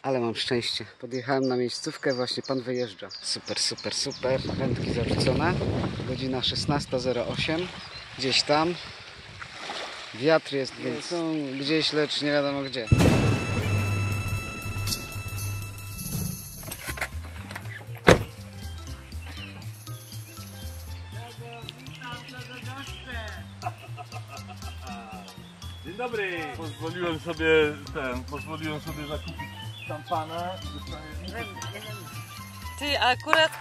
Ale mam szczęście. Podjechałem na miejscówkę, właśnie pan wyjeżdża. Super, super, super. Wędki zarzucone. Godzina 16:08. Gdzieś tam. Wiatr jest, więc są gdzieś, lecz nie wiadomo gdzie. Dzień dobry! Pozwoliłem sobie zakupić szampana. Ty akurat...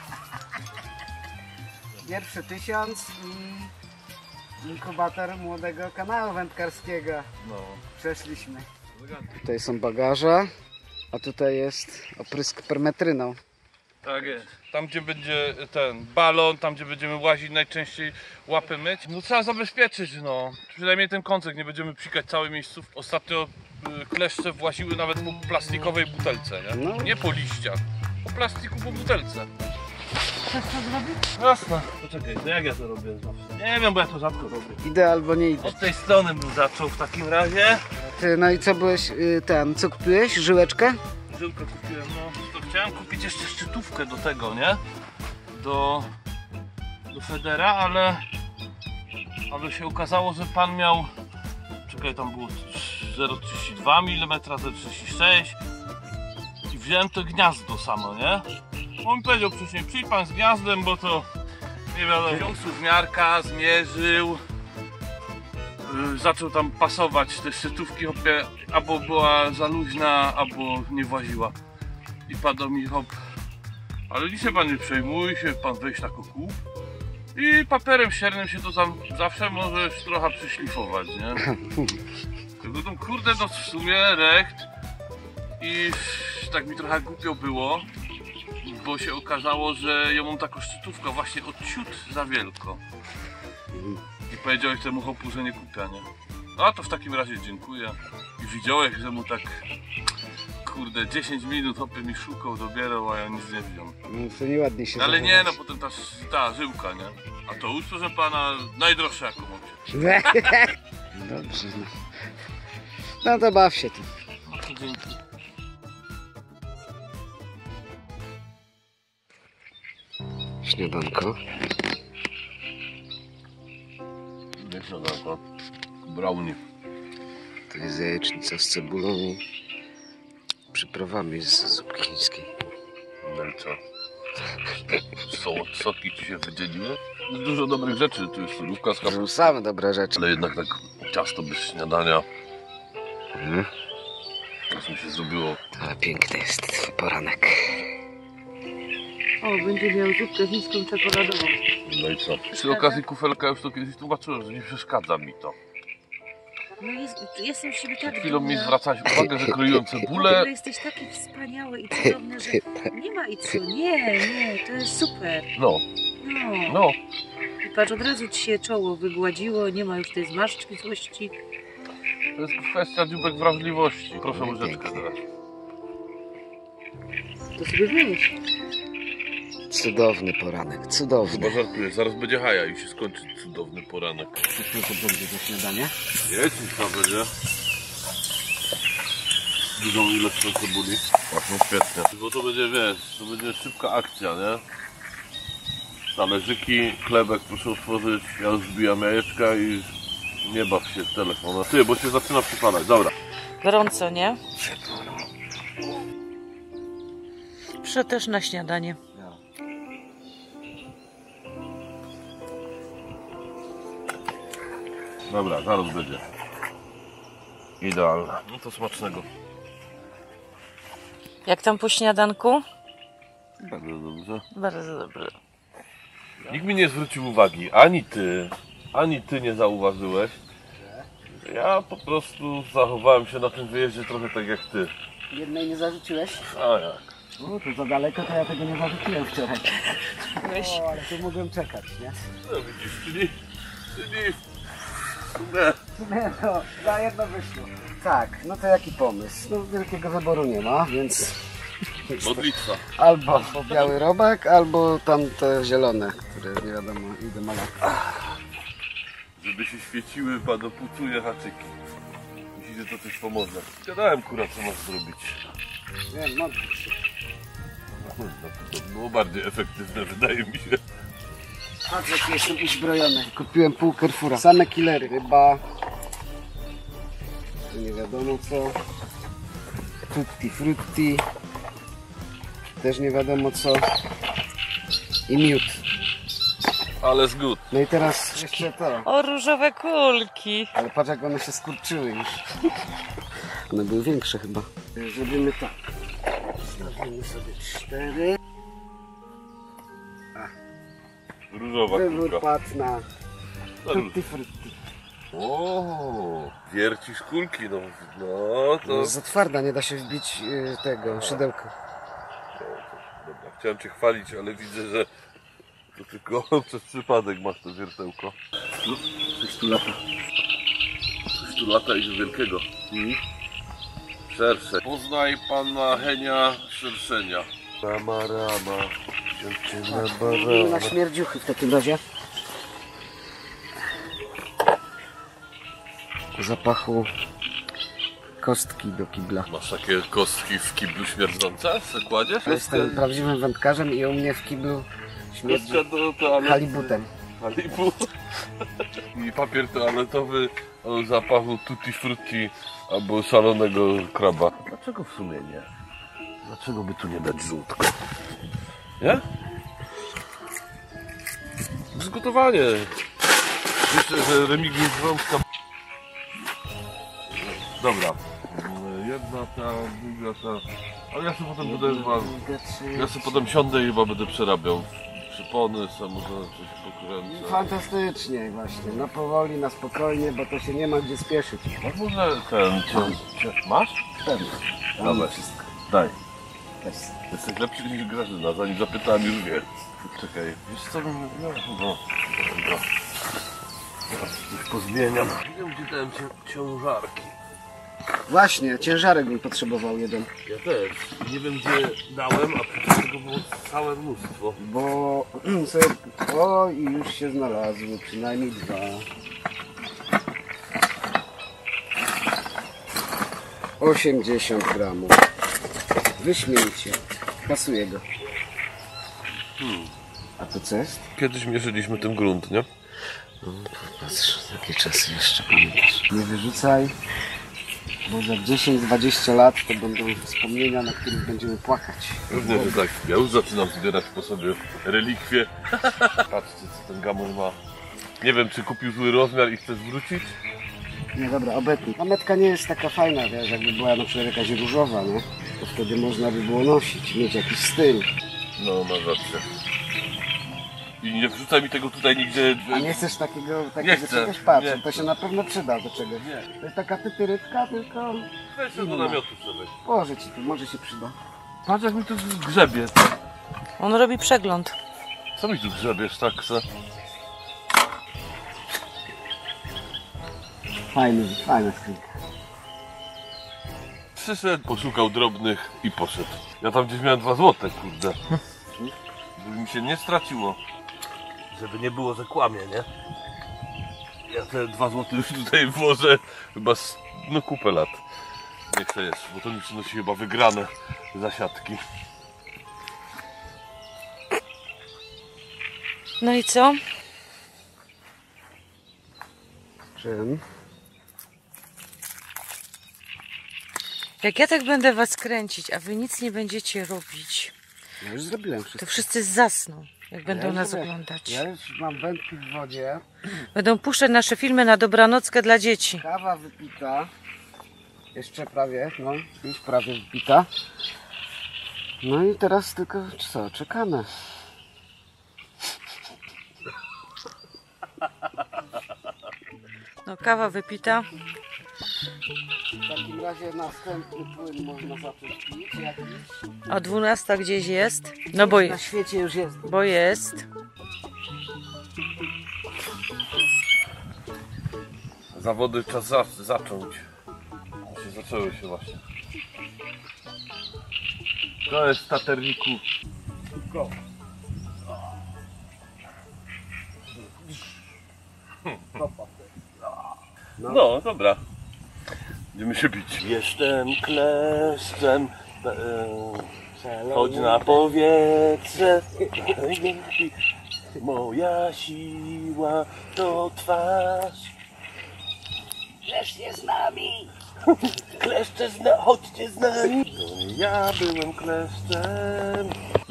Pierwszy 1000 i inkubator młodego kanału wędkarskiego. No. Przeszliśmy. Tutaj są bagaże, a tutaj jest oprysk permetryną. Tak jest. Tam gdzie będzie ten balon, tam gdzie będziemy łazić najczęściej łapy myć. No trzeba zabezpieczyć, no. Przynajmniej ten kącek, nie będziemy psikać całej miejscówki. Ostatnio kleszcze właziły nawet po plastikowej butelce, nie? No. Nie po liściach, po plastiku, po butelce. Chcesz to zrobić? Jasne. Poczekaj, to jak ja to robię zawsze? Nie wiem, bo ja to rzadko robię. Idę albo nie idę. Od tej strony bym zaczął w takim razie. Ty, no i co byłeś, co kupiłeś? Żyłeczkę? Żyłkę kupiłem, no. To chciałem kupić jeszcze szczytówkę do tego, nie? Do Federa, ale się okazało, że pan miał, czekaj, tam było 0,32 mm, 0,36 i wziąłem to gniazdo samo, nie? On mi powiedział wcześniej, przyjdź pan z gniazdem, bo to nie wiadomo. Wziął suwmiarka, zmierzył, zaczął tam pasować te szczytówki, albo była za luźna, albo nie właziła. I padł mi hop, ale nic się pan nie przejmuje, pan wejść na kup. I papierem ściernym się to zawsze możesz trochę przyszlifować, nie? Tylko to kurde, no w sumie rekt i tak mi trochę głupio było, bo się okazało, że ja mam taką szczytówkę właśnie od ciut za wielko. I powiedziałeś temu hopu, że nie kupia, nie? A to w takim razie dziękuję. I widziałeś, że mu tak, kurde, 10 minut hopy mi szukał, dobierał, a ja nic nie wziąłem. No to nieładnie się Ale nie, no zachowałeś. potem ta żyłka, nie? A to już, proszę pana, najdroższa jaką macie. Dobrze, no. No to baw się tu. No to dzięki. Śniadanko. Nie śniadanko, brownie. To jest jajecznica z cebulą i przyprawami z zupki chińskiej. No i co? Sotki ci się wydzieliły? Jest dużo dobrych rzeczy, tu jest surówka z To są kapustą. same dobre rzeczy. Ale jednak tak ciasto bez śniadania. Mhm. Teraz mi się zrobiło. Ale piękny jest twój poranek. O, będzie miał zupkę chińską czekoladową. No i co? Przy okazji kufelka już to kiedyś tłumaczyłem, że nie przeszkadza mi to. No jestem z siebie tak Przed chwilą mi dumna. zwracałeś uwagę, że kroiłem W ogóle cebulę. jesteś taki wspaniały i cudowny, że nie ma i co. Nie, to jest super. No, No. no. I patrz, od razu ci się czoło wygładziło, nie ma już tej zmarszczki złości. To jest kwestia dziubek wrażliwości. Proszę łyżeczkę teraz. To sobie wyjść. Cudowny poranek, Chyba cudowny. żartuję, zaraz będzie haja i się skończy cudowny poranek. Co to będzie za śniadanie? Jest i co będzie? Dużą ilością cebuli. Właśnie świetnie. Bo to będzie, wiesz, to będzie szybka akcja, nie? Talerzyki, chlebek proszę otworzyć, ja już wbijam jajeczka i nie baw się w telefon. Ty, bo się zaczyna przypadać, dobra. Gorąco, nie? Proszę też na śniadanie. Dobra, zaraz będzie. Idealne. No to smacznego. Jak tam po śniadanku? Bardzo dobrze. Bardzo dobrze. Nikt mi nie zwrócił uwagi, ani ty nie zauważyłeś. Ja po prostu zachowałem się na tym wyjeździe trochę tak jak ty. Jednej nie zarzuciłeś? A jak? No to za daleko, to ja tego nie zarzuciłem wczoraj. Weź. O, ale tu mogłem czekać, nie? No widzisz, czyli Nie, no, za jedno wyszło. Tak, no to jaki pomysł? No wielkiego wyboru nie ma, więc modlitwa. albo biały robak, albo tamte zielone, które nie wiadomo ile ma lat. Żeby się świeciły padopuczuje haczyki. Myślisz, że to coś pomoże? Gadałem, kurwa, co masz zrobić. Wiem, modlić się. To było bardziej efektywne, wydaje mi się. Patrz, jaki jestem uzbrojony. Kupiłem pół Carrefoura. Same killery. Ryba. Tu nie wiadomo co. Tutti frutti. Też nie wiadomo co. I miód. Ale zgód. No i teraz jeszcze to. O, różowe kulki. Ale patrz, jak one się skurczyły już. One były większe chyba. Zrobimy tak. Zrobimy sobie 4. Różowa Wywór kulka. padł na tutti frutti. O, wiercisz kulki, no to... Jest za twarda, nie da się wbić tego szydełka. Dobra, chciałem cię chwalić, ale widzę, że to tylko przez przypadek masz to wiertełko. Coś tu lata. Coś tu lata i z wielkiego. Szersze. Poznaj pana Henia Szerszenia. Rama, dziewczyna Robimy na śmierdziuchy w takim razie. Zapachu kostki do kibla. Masz takie kostki w kiblu śmierdzące? Se kładziesz? Jestem prawdziwym wędkarzem i u mnie w kiblu śmierdzi Kostka do toalety. halibutem. Halibu. I papier toaletowy o zapachu tutti frutti albo szalonego kraba. Dlaczego w sumie nie? Dlaczego by tu nie dać żółtko? Nie? Dyskutowanie. Myślę, że Remigiusz Wąska. Dobra. Jedna ta, druga ta. Ale ja sobie potem będę chyba. Ja sobie potem siądę i chyba będę przerabiał. Przypony, samochody, coś pokręcę. Fantastycznie właśnie, na powoli, na spokojnie, bo to się nie ma gdzie spieszyć. A może ten masz? Pewnie. Dawaj. Wszystko. Daj. Weź. Jesteś lepszy niż Grażyna, zanim zapytałem już wie. Czekaj, wiesz co? No. Dobra. Teraz coś pozmieniam. Nie wiem, gdzie dałem ciężarki. Właśnie, ciężarek bym potrzebował jeden. Ja też. Nie wiem, gdzie dałem, a przecież tego było całe mnóstwo. Bo sobie... O, i już się znalazły, przynajmniej 2. $80 gramów. Wyśmienicie. Kasuję go. A to co jest? Kiedyś mierzyliśmy ten grunt, nie? Patrz, jakie czasy jeszcze pamiętasz. Nie wyrzucaj, bo za 10-20 lat to będą wspomnienia, na których będziemy płakać. Pewnie, że tak. Ja już zaczynam zbierać po sobie relikwie. Patrzcie, co ten gamoń ma. Nie wiem, czy kupił zły rozmiar i chce zwrócić? Nie, dobra, obetnij. A metka nie jest taka fajna, wiesz, jakby była na przykład jakaś różowa, nie? To wtedy można by było nosić, mieć jakiś styl. No, masz rację. I nie wrzucaj mi tego tutaj nigdzie. A nie chcesz takiego Nie chcę, czegoś? Patrz, nie to chcę. się na pewno przyda do czegoś. Nie. To jest taka tytyrytka, tylko Weź się do namiotu sobie. położę ci tu, może się przyda. Patrz, jak mi tu grzebie. On robi przegląd. Co mi tu grzebiesz, tak se? Fajna skrzynka. Przyszedł, poszukał drobnych i poszedł. Ja tam gdzieś miałem 2 złote, kurde. Żeby mi się nie straciło. Żeby nie było, że kłamie, nie? Ja te 2 złote już tutaj włożę chyba no kupę lat. Niech to jest, bo to mi przynosi chyba wygrane zasiadki. No i co? Czym? Jak ja tak będę was kręcić, a wy nic nie będziecie robić, Ja już zrobiłem to wszystko. wszyscy zasną, jak będą Ja nas już oglądać. Ja już mam wędki w wodzie, Będą puszczać nasze filmy na dobranockę dla dzieci. kawa wypita. Jeszcze prawie, no, już prawie wypita. No i teraz tylko co, czekamy. No, kawa wypita. W takim razie następny płyn można zacząć pić jakiś. O 12 gdzieś jest. No bo, Na świecie już jest. bo jest. Zawody czas zacząć. Zaczęły się właśnie. To jest w Taterniku. No, dobra. Będziemy się bić. Jestem kleszczem Chodź na powietrze, moja siła to twarz. Kleszcie z nami! Kleszcze chodźcie z nami. Ja byłem kleszczem.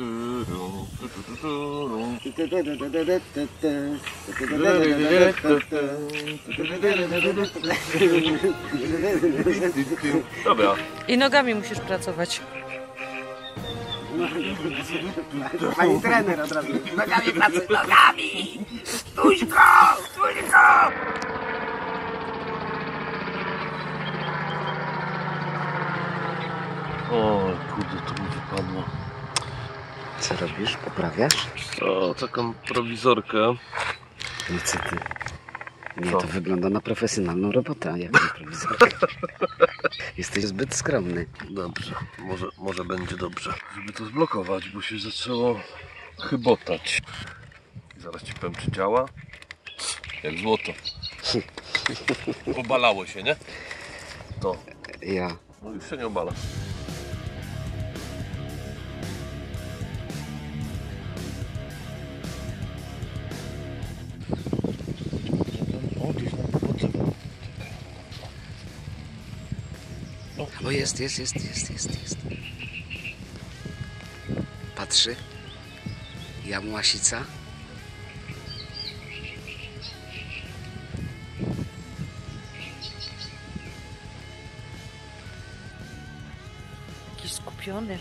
Dobra. I nogami musisz pracować. Pani trener od razu. Nogami pracuj, nogami! Tuśko! Tuśko! O kurde, to mi wypadło. Co robisz? Poprawiasz? O, taką prowizorkę. No co ty? Nie, Co? to wygląda na profesjonalną robotę, jak na prowizorkę. Jesteś zbyt skromny. Dobrze, może będzie dobrze. Żeby to zblokować, bo się zaczęło chybotać. Zaraz ci powiem, czy działa. Jak złoto. Obalało się, nie? To. Ja. No już się nie obala. O, gdzieś nam to potrzeba. O, jest. Patrzy. Jamłasica. Jakiś skupiony.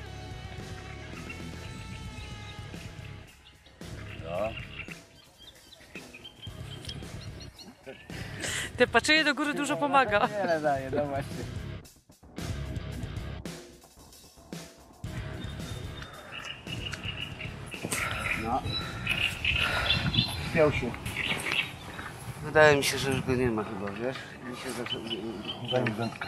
Te patrzenie do góry dużo pomaga. Wiele daje, no właśnie. No. Śmiał się. Wydaje mi się, że już go nie ma chyba, wiesz? Mi się zaczął... Daj mi wędkę.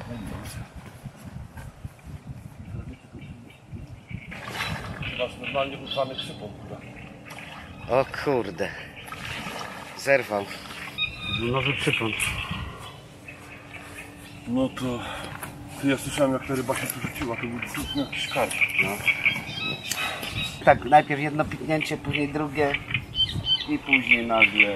Masz normalnie utrwany krzypą, kurwa. O kurde. Zerwał. Był nowy przypon. No to... Ja słyszałem, jak ta ryba się tu rzuciła, to był cudny jakiś karp. No. Tak, najpierw jedno piknięcie, później drugie i później nagle...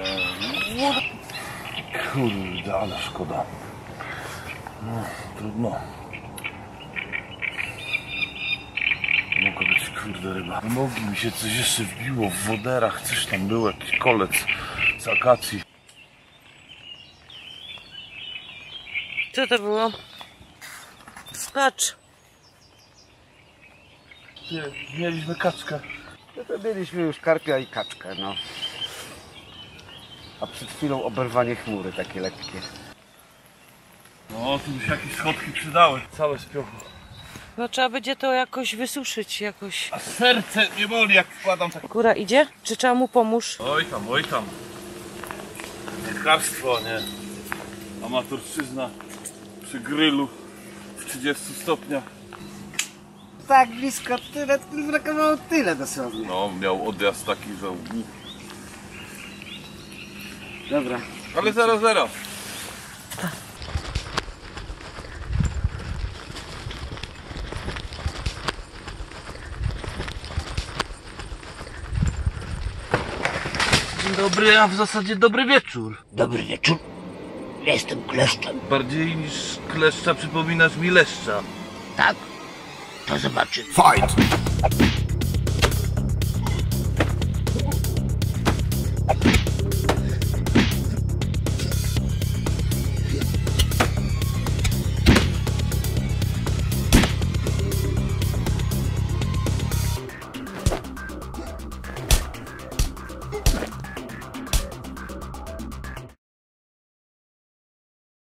Kurde, ale szkoda. No, trudno. Mogła być kurde ryba. Nogi mi się coś jeszcze wbiło w woderach, coś tam było, jakiś kolec z akacji. Co to było? Patrz. Nie, mieliśmy kaczkę. No to mieliśmy już karpia i kaczkę, no. A przed chwilą oberwanie chmury takie lekkie. No, tu by się jakieś schodki przydały. Całe z piochu. No trzeba będzie to jakoś wysuszyć, jakoś. A serce mnie boli, jak wkładam tak. Góra idzie? Czy trzeba mu pomóż? Oj tam. Wędkarstwo, nie? Amatorszczyzna przy grylu w 30 stopniach. Tak blisko, tyle, brakowało tyle dosłownie. No, miał odjazd taki, że... Dobra. Ale zaraz. Dzień dobry, a w zasadzie dobry wieczór. Dobry wieczór. Jestem kleszczem. Bardziej niż kleszcza przypominasz mi leszcza. Tak? To zobaczymy. Fight!